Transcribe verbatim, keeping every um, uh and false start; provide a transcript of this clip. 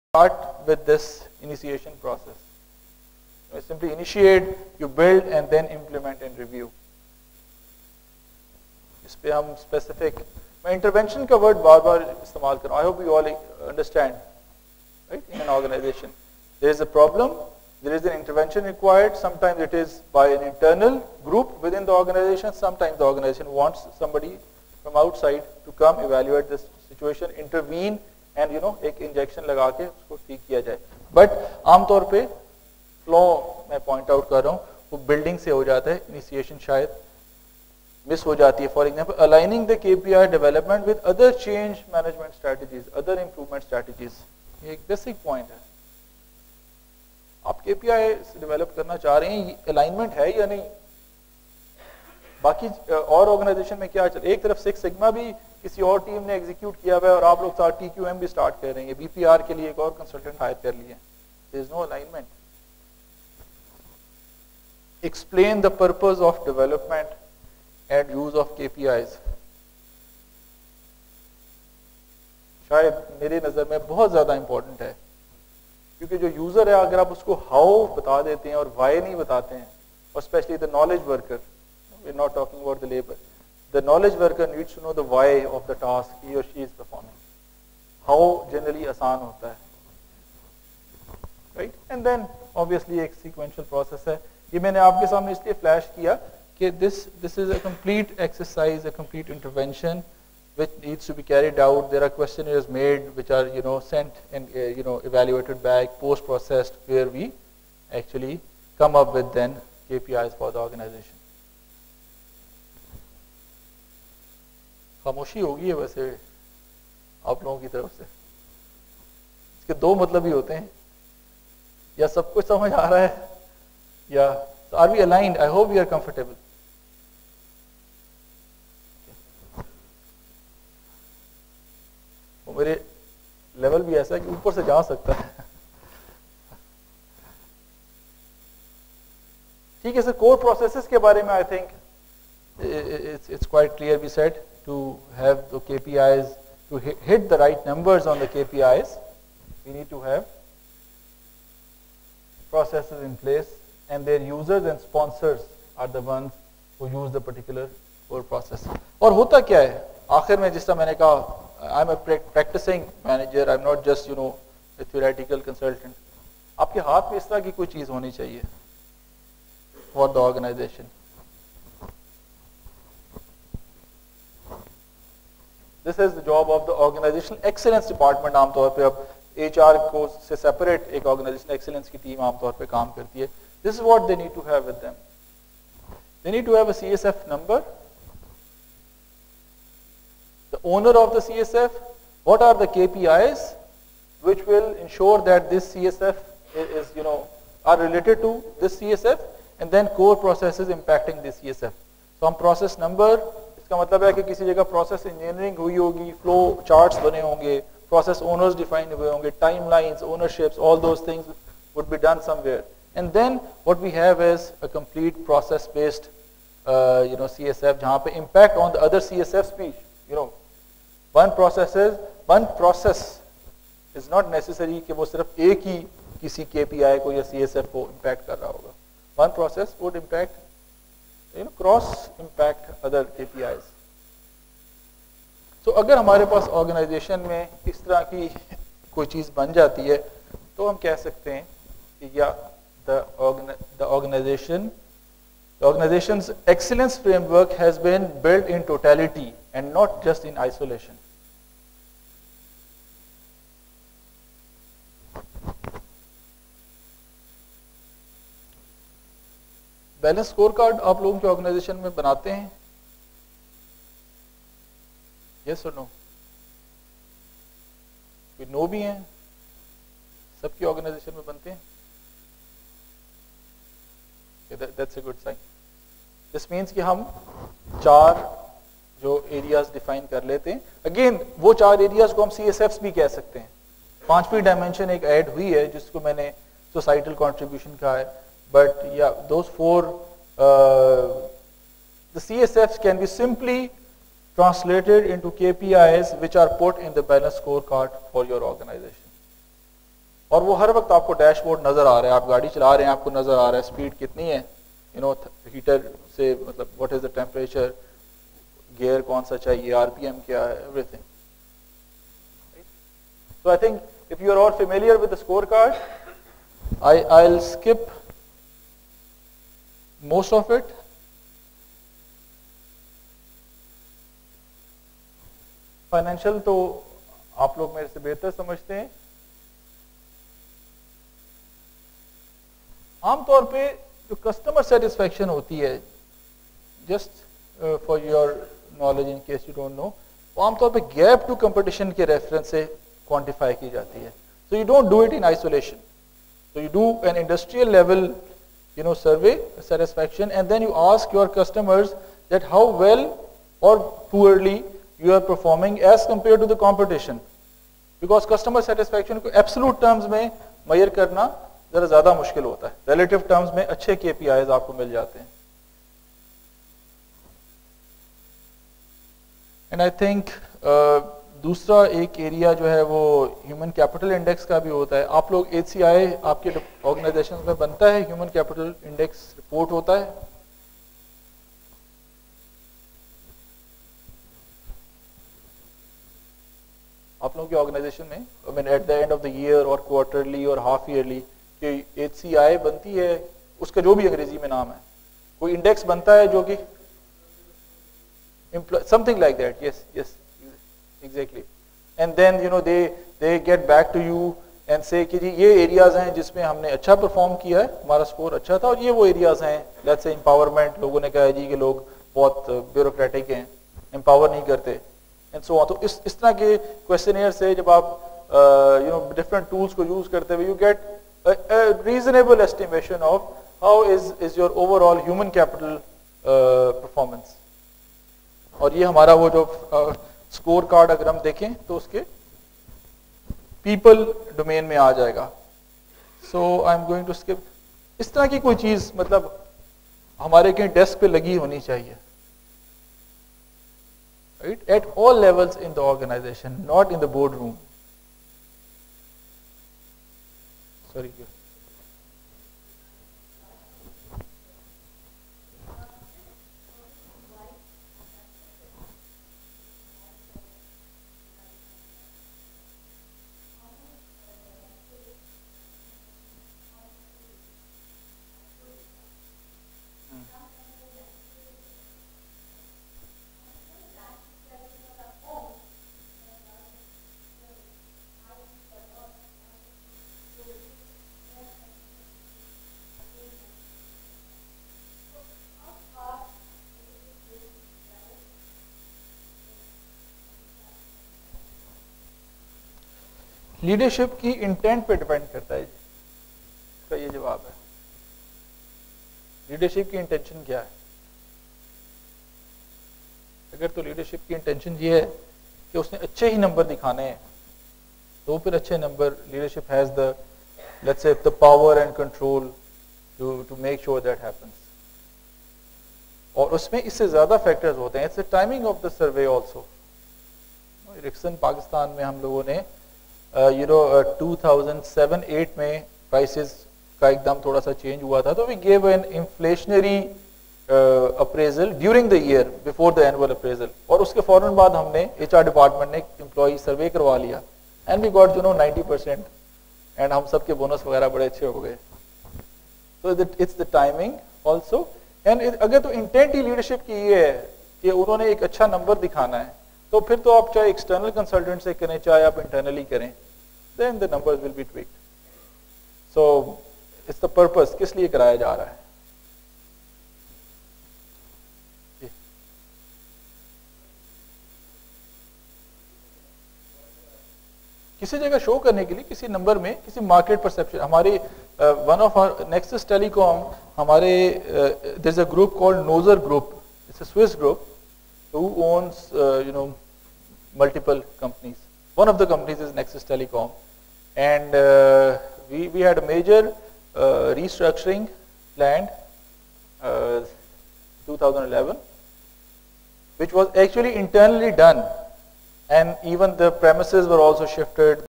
start with this initiation process. You simply initiate, you build, and then implement and review. इस पे हम specific, मैं intervention का word बार बार इस्तेमाल कर रहा हूँ. I hope you all understand, right? In an organization, there is a problem, there is an intervention required. Sometimes it is by an internal group within the organization. Sometimes the organization wants somebody from outside to come evaluate this situation, intervene, and you know एक injection लगा के उसको ठीक किया जाए. But आमतौर पे flow मैं पॉइंट आउट कर रहा हूँ वो बिल्डिंग से हो जाता है. इनिशिएशन शायद मिस हो जाती है. For example aligning the KPI development with other change management strategies, other improvement strategies. ये एक बेसिक पॉइंट है. आप केपीआई डेवलप करना चाह रहे हैं, अलाइनमेंट है या नहीं. बाकी और ऑर्गेनाइजेशन में क्या चल, एक तरफ सिक्स सिग्मा भी किसी और टीम ने एग्जीक्यूट किया हुआ है और आप लोग साथ टीक्यूएम भी स्टार्ट कर रहे हैं. बीपीआर के लिए एक और कंसल्टेंट हायर कर लिए. There is no alignment. Explain the purpose of development and use of KPIs. शायद मेरी नजर में बहुत ज्यादा इंपॉर्टेंट है, क्योंकि जो यूजर है अगर आप उसको हाउ बता देते हैं और वाई नहीं बताते हैं, और specially the knowledge worker, we're not talking about the labor, the knowledge worker needs to know the why of the task he or she is performing. How generally आसान होता है, right? And then obviously एक sequential process है. ये मैंने आपके सामने इसलिए फ्लैश किया कि this this is a complete exercise, a complete intervention which needs to be carried out. There are questionnaires made which are you know sent and uh, you know evaluated back, post processed, where we actually come up with then K P Is for the organization. खामोशी होगी है वैसे आप लोगों की तरफ से. इसके दो मतलब ही होते हैं, या सब कुछ समझ आ रहा है या are we aligned. I hope we are comfortable. वो मेरे लेवल भी ऐसा है कि ऊपर से जा सकता है. ठीक है सर. कोर प्रोसेसेस के बारे में I think it's it's quite clear. We said to have the K P Is, to hit, hit the right numbers on the K P Is, we need to have processes in place, and their users and sponsors are the ones who use the particular core process. और होता क्या है आखिर में, जिस तरह मैंने कहा, I am a practicing manager, I am not just you know a theoretical consultant. आपके हाथ में इस तरह की कोई चीज होनी चाहिए for the organization. This is the job of the organizational excellence department. आमतौर पे अब H R को से separate एक organizational excellence की टीम आमतौर पे काम करती है. This is what they need to have with them. They need to have a C S F number, the owner of the C S F, what are the K P Is which will ensure that this C S F is, is you know are related to this C S F, and then core processes impacting this C S F. So हम process number, इसका मतलब है कि किसी जगह process engineering हुई होगी, flow charts बने होंगे, प्रोसेस ओनर्स डिफाइन हुए होंगे, timelines, ownerships, all those things would be done somewhere. And then what we have is a complete process based you know CSF, जहां पे impact on the other CSFs भी you know one process is one process is not necessary कि वो सिर्फ एक ही किसी KPI को या सीएसएफ को इंपैक्ट कर रहा होगा. One process would impact you know cross impact other K P Is. so अगर हमारे पास ऑर्गेनाइजेशन में इस तरह की कोई चीज बन जाती है तो हम कह सकते हैं कि या the the organization the organization's excellence framework has been built in totality and not just in isolation. Balance score card आप लोगों के ऑर्गेनाइजेशन में बनाते हैं? यस और नो? कोई नो भी हैं? सबकी ऑर्गेनाइजेशन में बनते हैं? That's a good sign. This means कि हम चार जो एरियाज डिफाइन कर लेते हैं. अगेन वो चार एरियाज को हम सीएसएफ्स भी कह सकते हैं. पांचवी डायमेंशन एक ऐड हुई है जिसको मैंने सोसाइटल कंट्रीब्यूशन कहा है. But yeah, those four, uh, the C S Fs can be simply translated into K P Is which are put in the balance scorecard for your organization. और वो हर वक्त आपको डैशबोर्ड नजर आ रहा है, आप गाड़ी चला रहे हैं आपको नजर आ रहा है स्पीड कितनी है, यू नो हीटर से मतलब what is the temperature, gear कौन सा चाहिए, आरपीएम क्या है, everything. So I think if you are all familiar with the scorecard, I I'll skip most of it. Financial तो आप लोग मेरे से बेहतर समझते हैं. आमतौर पे जो कस्टमर सेटिस्फेक्शन होती है, just for your knowledge in case you don't know, वो आमतौर पे गैप टू कंपटीशन के रेफरेंस से क्वांटिफाई की जाती है. So you don't do it in isolation. So you do an industrial level, you know, survey satisfaction, and then you ask your customers that how well or poorly you are performing as compared to the competition. Because customer satisfaction को absolute terms में measure करना जरा ज्यादा मुश्किल होता है. Relative terms में अच्छे K P Is आपको मिल जाते हैं. And I think uh, दूसरा एक एरिया जो है वो ह्यूमन कैपिटल इंडेक्स का भी होता है. आप लोग एच सी आई आपके ऑर्गेनाइजेशन में बनता है, ह्यूमन कैपिटल इंडेक्स रिपोर्ट होता है. आप लोगों की ऑर्गेनाइजेशन में I mean at the end of the year और क्वार्टरली और half yearly H C I बनती है, उसका जो भी अंग्रेजी में नाम है, कोई इंडेक्स बनता है जो कि something like that. Yes, yes. Exactly. And then you know they they get back to you and say कि जी ये एरियाज हैं जिसमें हमने अच्छा परफॉर्म किया है, हमारा स्कोर अच्छा था, और ये वो एरियाज हैं, लेट्स से एम्पावरमेंट, लोगों ने कहा है जी कि लोग बहुत ब्यूरोक्रेटिक हैं, एम्पावर नहीं करते, एंड सो ऑन. तो इस इस तरह के क्वेश्चनियर से जब आप यू नो डिफरेंट टूल्स को यूज करते हुए you get reasonable estimation of how is is your overall human capital performance. और ये हमारा वो जो uh, स्कोर कार्ड अगर हम देखें तो उसके पीपल डोमेन में आ जाएगा. So I am going to skip. इस तरह की कोई चीज मतलब हमारे के डेस्क पे लगी होनी चाहिए, right, at all levels in the organisation, not in the board room. Sorry. Leadership की इंटेंट पे डिपेंड करता है, इसका ये जवाब है. लीडरशिप की इंटेंशन क्या है? अगर तो लीडरशिप की इंटेंशन ये है कि उसने अच्छे ही नंबर दिखाने हैं, तो फिर अच्छे number, leadership has the let's say the power and control to to make sure that happens. और उसमें इससे ज्यादा फैक्टर्स होते हैं. It's the timing of the survey also. Ericsson Pakistan में हम लोगों ने you know two thousand seven eight में प्राइसेस का एकदम थोड़ा सा चेंज हुआ था, तो we gave an inflationary appraisal during the year before the annual appraisal, और उसके फौरन बाद हमने एचआर डिपार्टमेंट ने एम्प्लॉय सर्वे करवा लिया, and we got you know ninety percent, and हम सबके बोनस वगैरह बड़े अच्छे हो गए. तो it's the timing also. And अगर तो इंटेंट ही लीडरशिप की ये है कि उन्होंने एक अच्छा नंबर दिखाना है, तो फिर तो आप चाहे एक्सटर्नल कंसल्टेंट से करें चाहे आप इंटरनली करें, then the numbers will be tweaked. So it's the purpose, किस लिए कराया जा रहा है. किसी जगह शो करने के लिए, किसी नंबर में, किसी मार्केट परसेप्शन. हमारे one of our Nexus telecom, हमारे there is a group called Noser group. It's a Swiss group who owns uh, you know multiple companies. One of the companies is Nexus Telecom, and uh, we we had a major uh, restructuring planned uh, twenty eleven, which was actually internally done, and even the premises were also shifted.